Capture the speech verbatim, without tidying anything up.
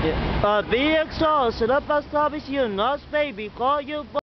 Uh, V X R, será pasar visión, nos baby, call you.